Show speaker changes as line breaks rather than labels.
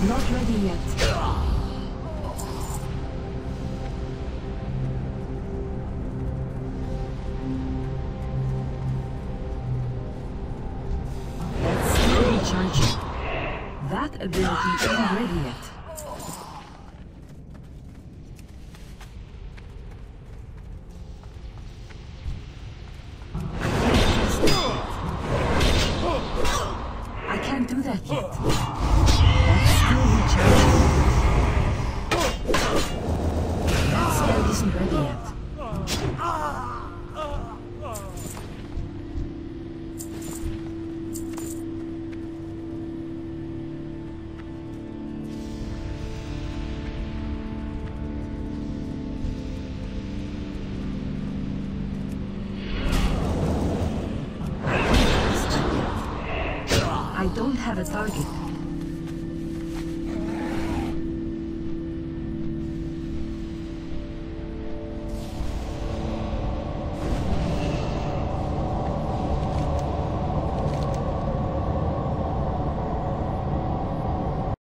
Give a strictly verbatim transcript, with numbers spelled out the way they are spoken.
Not ready yet. Let's still be charging. That ability isn't ready yet. I can't do that yet. That's still recharging. That spell isn't ready yet. I don't have a target.